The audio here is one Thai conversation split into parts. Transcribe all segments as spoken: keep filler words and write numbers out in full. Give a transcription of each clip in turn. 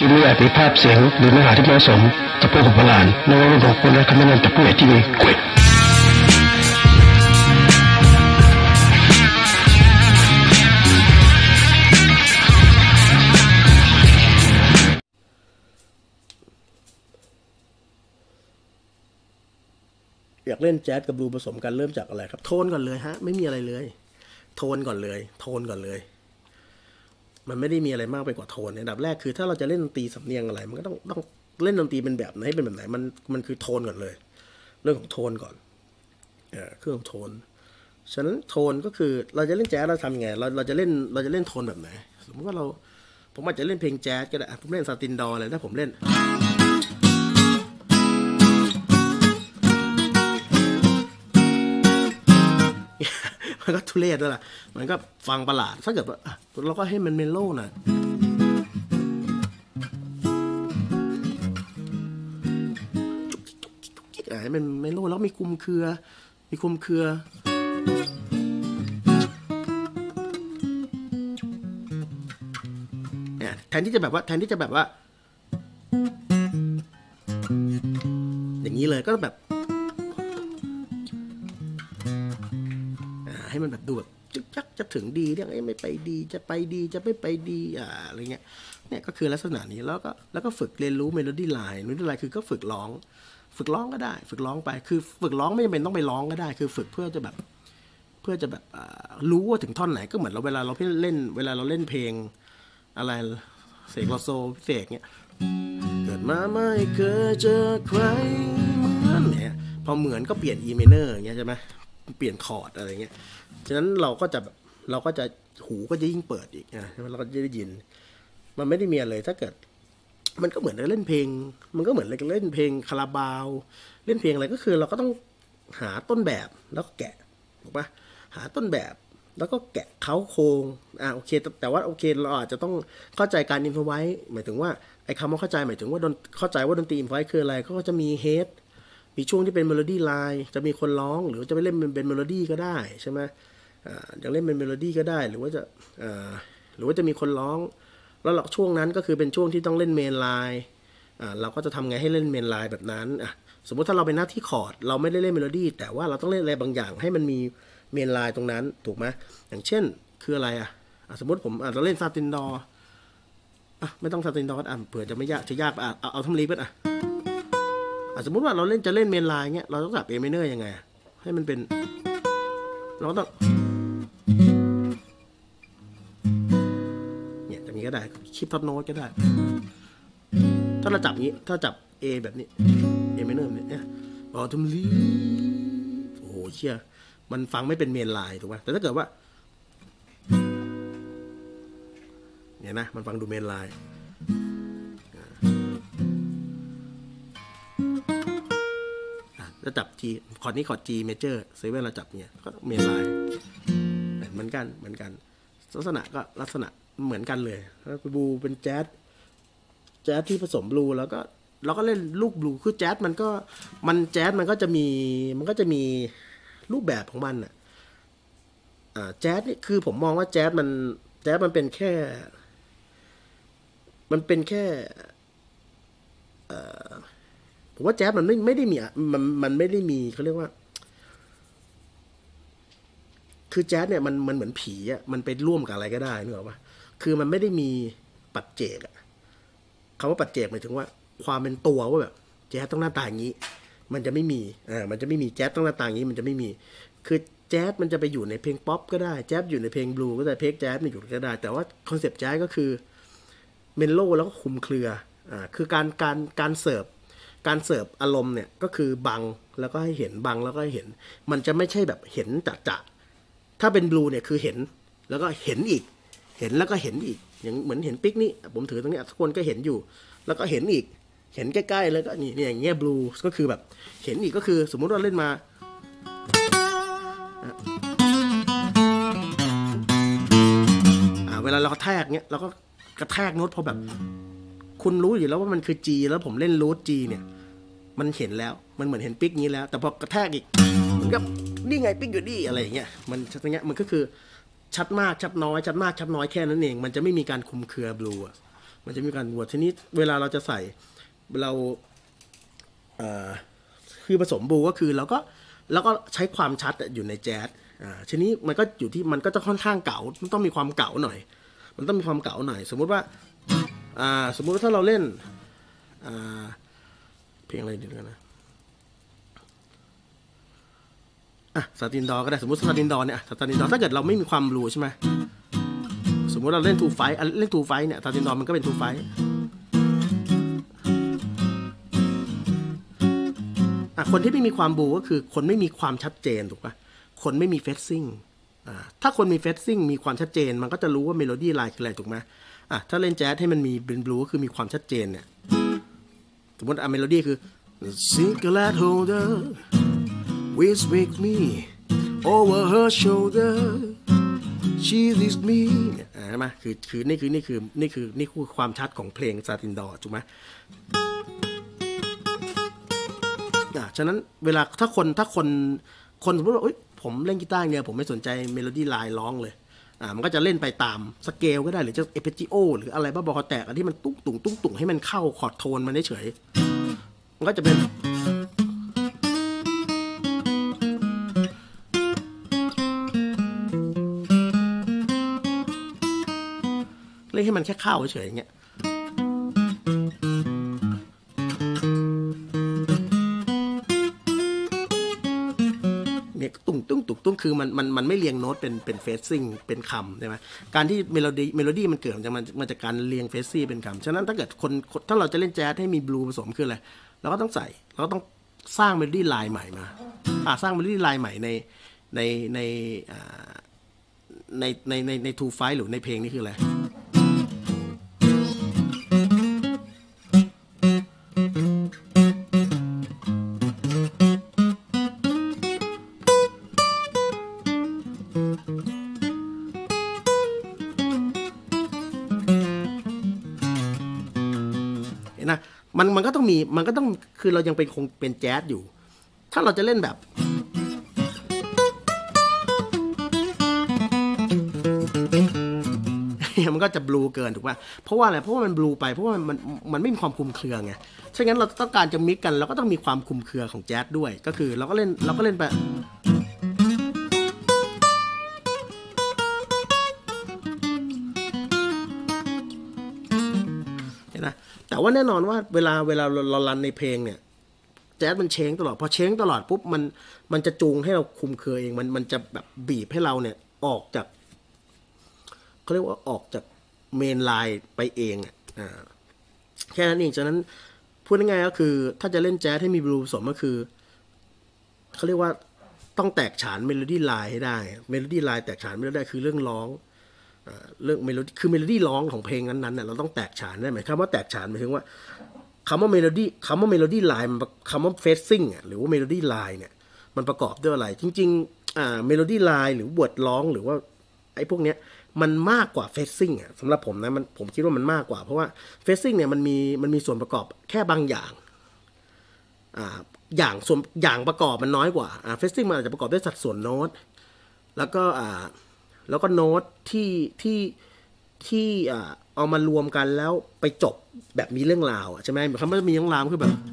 จึงไม่อาจมีภาพเสียงหรือเนื้อหาที่เหมาะสมต่อผู้กับโบราณในวงระบบคนและคำแนะนำจากผู้ใหญ่ที่มีเกียรติอยากเล่นแจ๊สกับบลูผสมกันเริ่มจากอะไรครับโทนก่อนเลยฮะไม่มีอะไรเลยโทนก่อนเลยโทนก่อนเลยมันไม่ได้มีอะไรมากไปกว่าโทนอันดับแรกคือถ้าเราจะเล่นดนตรีสำเนียงอะไรมันก็ต้องต้องเล่นดนตรีเป็นแบบไหนเป็นแบบไหนมันมันคือโทนก่อนเลยเรื่องของโทนก่อนเออเครื่องโทนฉะนั้นโทนก็คือเราจะเล่นแจ๊สเราทำไงเราเราจะเล่นเราจะเล่นโทนแบบไหนสมมติว่าเราผมอาจจะเล่นเพลงแจ๊สก็ได้ผมเล่นซาตินดอร์เลยถ้าผมเล่นมันก็ทุเรศด้วยล่ะมันก็ฟังประหลาดถ้าเกิดว่าเราก็ให้มันเมโล่หน่อยให้มันเมโล่แล้วมีคุมเครือมีคุมเครือเนี่ยแทนที่จะแบบว่าแทนที่จะแบบว่าอย่างนี้เลยก็แบบให้มันแบบดูแบบจึ๊กจักจะถึงดีเรื่องไอ้ไม่ไปดีจะไปดีจะไม่ไปดีอ่าอะไรเงี้ยเนี่ยก็คือลักษณะนี้แล้วก็แล้วก็ฝึกเรียนรู้เมโลดี้ไลน์เมโลดี้ไลน์คือก็ฝึกร้องฝึกร้องก็ได้ฝึกร้องไปคือฝึกร้องไม่จำเป็นต้องไปร้องก็ได้คือฝึกเพื่อจะแบบเพื่อจะแบบรู้ว่าถึงท่อนไหนก็เหมือนเราเวลาเราเล่นเวลาเราเล่นเพลงอะไรเสกโลโซเสกเงี้ยเกิดมาไม่เคยเจอใครเหมือนเนี่ยพอเหมือนก็เปลี่ยน E minor อย่างเงี้ยใช่ไหมเปลี่ยนคอร์ดอะไรเงี้ยฉะนั้นเราก็จะแบบเราก็จะหูก็จะยิ่งเปิดอีกนะเราก็จะได้ยินมันไม่ได้มีอะไรถ้าเกิดมันก็เหมือนเล่นเพลงมันก็เหมือนเล่นเพลงคาราบาวเล่นเพลงอะไรก็คือเราก็ต้องหาต้นแบบแล้วก็แกะถูกปะหาต้นแบบแล้วก็แกะเค้าโครงอ่ะโอเคแต่ว่าโอเคเราอาจจะต้องเข้าใจการอินโฟไวส์หมายถึงว่าไอ้คำว่าเข้าใจหมายถึงว่าเข้าใจว่าดนตรีอินโฟไวส์คืออะไรก็จะมีเฮดมีช่วงที่เป็นเมโลดี้ไลน์จะมีคนร้องหรือจะไปเล่นเป็นเมโลดี้ก็ได้ใช่ไหมอ่าอยากเล่นเป็นเมโลดี้ก็ได้หรือว่าจะอ่าหรือว่าจะมีคนร้องแล้วช่วงนั้นก็คือเป็นช่วงที่ต้องเล่นเมนไลน์อ่าเราก็จะทำไงให้เล่นเมนไลน์แบบนั้นอ่ะสมมติถ้าเราเป็นหน้าที่คอร์ดเราไม่ได้เล่นเมโลดี้แต่ว่าเราต้องเล่นอะไรบางอย่างให้มันมีเมนไลน์ตรงนั้นถูกไหมอย่างเช่นคืออะไรอ่ะสมมติผมอ่ะเราเล่นซาตินดอร์อ่ะไม่ต้องซาตินดอร์อ่ะเผื่อจะไม่ยากจะยากอ่ะเอาเอาทำรีบอ่ะสมมติว่าเราเล่นจะเล่นเมนไลน์เงี้ยเราต้องปรับเอเมเนอร์ยังไงให้มันเป็นเราต้องเนี่ยอย่างนี้ก็ได้คิดท็อปโน้ตก็ได้ถ้าเราจับงี้ถ้าจับ A แบบนี้เอเมเนอร์แบบนี้เนี่ยบอทมลีโอ้โหเชี่ยมันฟังไม่เป็นเมนไลน์ถูกป่ะแต่ถ้าเกิดว่าเนี่ยนะมันฟังดูเมนไลน์จะจับ G คอร์ดนี้คอร์ด G major เซเว่นเราจับเนี่ยก็เมนไลน์เหมือนกันเหมือนกันลักษณะก็ลักษณะเหมือนกันเลยแล้วบลูเป็นแจ๊สแจ๊สที่ผสมบลูแล้วก็เราก็เล่นลูกบลูคือแจ๊สมันก็มันแจ๊สมันก็จะมีมันก็จะมีรูปแบบของมันอ่ะอ่าแจ๊สนี่คือผมมองว่าแจ๊สมันแจ๊สมันเป็นแค่มันเป็นแค่เอ่อผมว่าแจ๊สมันไม่ไม่ได้มีมันมันไม่ได้มีเขาเรียกว่าคือแจ๊สเนี่ยมันมันเหมือนผีอ่ะมันไปร่วมกับอะไรก็ได้นึกออกปะคือมันไม่ได้มีปัจเจกอ่ะคำว่าปัจเจกหมายถึงว่าความเป็นตัวว่าแบบแจ๊สต้องหน้าตาอย่างนี้มันจะไม่มีอ่ามันจะไม่มีแจ๊สต้องหน้าตาอย่างนี้มันจะไม่มีคือแจ๊สมันจะไปอยู่ในเพลงป๊อปก็ได้แจ๊สอยู่ในเพลงบลูก็ได้เพลงแจ๊สมันอยู่ก็ได้แต่ว่าคอนเซปต์แจ๊สก็คือเมโลแล้วก็คุมเครืออ่าคือการการการเสิร์ฟการเสิร์ฟอารมณ์เนี่ยก็คือบังแล้วก็ให้เห็นบังแล้วก็ให้เห็นมันจะไม่ใช่แบบเห็นจัดจะถ้าเป็นบลูเนี่ยคือเห็นแล้วก็เห็นอีกเห็นแล้วก็เห็นอีกอย่างเหมือนเห็นปิกนี่ผมถือตรงนี้ทุกคนก็เห็นอยู่แล้วก็เห็นอีกเห็นใกล้ๆแล้วก็นี่เนี่ยอย่างเงี้ยบลูก็คือแบบเห็นอีกก็คือสมมุติว่าเล่นมาอ่าเวลาเรากระแทกเงี้ยเราก็กระแทกโน้ตพอแบบคุณรู้อยู่แล้วว่ามันคือ G แล้วผมเล่นรูท G เนี่ยมันเห็นแล้วมันเหมือนเห็นปิกนี้แล้วแต่พอกระแทกอีกมันก็นี่ไงปิกอยู่นี่อะไรอย่างเงี้ยมันอย่างเงี้ยมันก็คือชัดมากชัดน้อยชัดมากชัดน้อยแค่นั้นเองมันจะไม่มีการคุมเครือบลูมันจะมีการบวชทีนี้เวลาเราจะใส่เราเอ่อคือผสมบูก็คือเราก็แล้วก็ใช้ความชัดอยู่ในแจ๊สอ่าทีนี้มันก็อยู่ที่มันก็จะค่อนข้างเก๋ามันต้องมีความเก๋าหน่อยมันต้องมีความเก๋าหน่อยสมมุติว่าอ่าสมมุติว่าถ้าเราเล่นอ่าเพลงอะไรดีกันนะอ่ะซาตินดอก็ได้สมมติซาตินดอเนี่ยซาตินดอถ้าเกิดเราไม่มีความบลูใช่ไหมสมมติเราเล่นทูไฟเล่นทูไฟเนี่ยซาตินดอมันก็เป็นทูไฟอ่ะคนที่ไม่มีความบลูก็คือคนไม่มีความชัดเจนถูกปะคนไม่มีเฟซซิ่งอ่าถ้าคนมีเฟซซิ่งมีความชัดเจนมันก็จะรู้ว่าเมโลดี้ไลน์คืออะไรถูกไหมอ่ะถ้าเล่นแจ๊สให้มันมีเป็นบลูก็คือมีความชัดเจนเนี่ยสมมติอ่ะเมโลดี้คือ cigarette holder whisper me over her shoulder she is me ใช่ไหมคือคือนี่คือนี่คือนี่คือนี่คือความชัดของเพลงซาตินดอถูกไหมอ่ะฉะนั้นเวลาถ้าคนถ้าคนคนสมมติว่าผมเล่นกีตาร์เนี่ยผมไม่สนใจเมโลดี้ไลน์ร้องเลยอ่ามันก็จะเล่นไปตามสเกลก็ได้หรือจะเอเพจิโอหรืออะไรบ้าบอคอแตกอันที่มันตุ้งตุ่งตุ้งตุ่งให้มันเข้าคอร์ดโทนมันได้เฉยมันก็จะเป็นเล่นให้มันแค่เข้าเฉยอย่างเงี้ยเนี่ยตุ้งตุ้งตุ้งตุ้งคือมันมันมันไม่เรียงโน้ตเป็นเป็นเฟซซิ่งเป็นคำใช่ไหมการที่เมโลดี้เมโลดี้มันเกิดจากมันมาจากการเรียงเฟซซิ่งเป็นคำฉะนั้นถ้าเกิดคนถ้าเราจะเล่นแจ๊สให้มีบลูผสมคืออะไรเราก็ต้องใส่เราก็ต้องสร้างเมโลดี้ไลน์ใหม่มาอ่าสร้างเมโลดี้ไลน์ใหม่ในในในอ่าในในในในทูไฟหรือในเพลงนี้คืออะไรนะมันมันก็ต้องมีมันก็ต้องคือเรายังเป็นคงเป็นแจ๊สอยู่ถ้าเราจะเล่นแบบมันก็จะบลูเกินถูกป่ะเพราะว่าอะไรเพราะว่ามันบลูไปเพราะว่ามันมันไม่มีความคลุมเครือไงฉะนั้นเราต้องการจะมิกกันเราก็ต้องมีความคลุมเครือของแจ๊สด้วยก็คือเราก็เล่นเราก็เล่นไปนะแต่ว่าแน่นอนว่าเวลาเวลาเรารันในเพลงเนี่ยแจ๊สมันเช้งตลอดพอเช้งตลอดปุ๊บมันมันจะจูงให้เราคุมเครือเองมันมันจะแบบบีบให้เราเนี่ยออกจากเขาเรียกว่าออกจากเมนไลน์ไปเองอ่าแค่นั้นเองฉะนั้นพูดง่ายๆก็คือถ้าจะเล่นแจ๊สให้มีบลูผสมก็คือเขาเรียกว่าต้องแตกฉานเมโลดี้ไลน์ให้ได้เมโลดี้ไลน์แตกฉานไม่ได้คือเรื่องร้องเรื่องเมโลดี้คือเมโลดี้ร้องของเพลงนั้นๆเนี่ยเราต้องแตกฉานได้ไหมคำว่าแตกฉานหมายถึงว่าคำว่าเมโลดี้คำว่าเมโลดี้ไลน์คำว่าเฟซซิ่งหรือว่าเมโลดี้ไลน์เนี่ยมันประกอบด้วยอะไรจริงๆอ่าเมโลดี้ไลน์หรือบทร้องหรือว่าไอ้พวกเนี้ยมันมากกว่าเฟซซิ่งอ่ะสำหรับผมนะมันผมคิดว่ามันมากกว่าเพราะว่าเฟซซิ่งเนี่ยมันมีมันมีส่วนประกอบแค่บางอย่างอ่าอย่างส่วนอย่างประกอบมันน้อยกว่าอ่าเฟซซิ่งมันอาจจะประกอบด้วยสัดส่วนโน้ตแล้วก็อ่าแล้วก็โน้ตที่ที่ที่อ่าเอามารวมกันแล้วไปจบแบบมีเรื่องราวใช่ไหมคำว่ามีเรื่องราวคือแบบ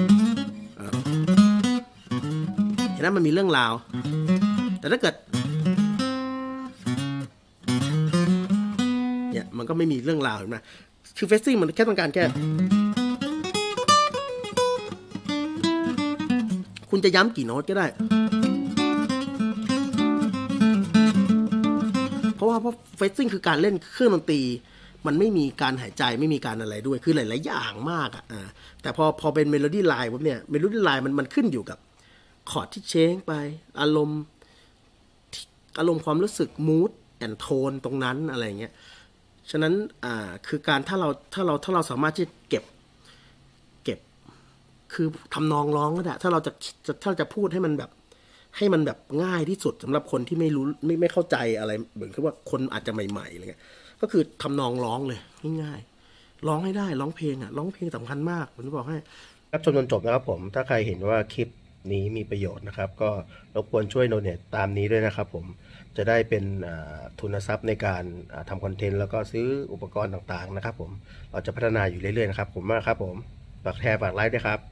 เห็นไหมมันมีเรื่องราวแต่ถ้าเกิดเนี่ยมันก็ไม่มีเรื่องราวเห็นไหมคือเฟซซิ่งมันแค่ต้องการแค่คุณจะย้ำกี่โน้ตก็ได้เพราะว่าเพราะเฟซซิ่งคือการเล่นเครื่องดนตรีมันไม่มีการหายใจไม่มีการอะไรด้วยคือหลายๆอย่างมากอ่ะแต่พอพอเป็นเมโลดี้ไลน์ปุ๊บเนี่ยเมโลดี้ไลน์มันมันขึ้นอยู่กับคอร์ดที่เชงไปอารมณ์อารมณ์ความรู้สึกมูดแอนโทนตรงนั้นอะไรเงี้ยฉะนั้นอ่าคือการถ้าเราถ้าเราถ้าเราสามารถที่จะเก็บเก็บคือทำนองร้องก็ได้ถ้าเราจะถ้าจะพูดให้มันแบบให้มันแบบง่ายที่สุดสำหรับคนที่ไม่รู้ไม่ไม่เข้าใจอะไรเหมือนกับว่าคนอาจจะใหม่ๆอะไรเงี้ยก็คือทำนองร้องเลยง่ายๆร้องให้ได้ร้องเพลงอ่ะร้องเพลงสำคัญมากผมจะบอกให้รับชมจนจบนะครับผมถ้าใครเห็นว่าคลิปนี้มีประโยชน์นะครับก็รบกวนช่วยโดเนทตามนี้ด้วยนะครับผมจะได้เป็นทุนทรัพย์ในการทำคอนเทนต์แล้วก็ซื้ออุปกรณ์ต่างๆนะครับผมเราจะพัฒนาอยู่เรื่อยๆนะครับผมมากครับผมฝากแชร์ฝากไลค์ด้วยครับ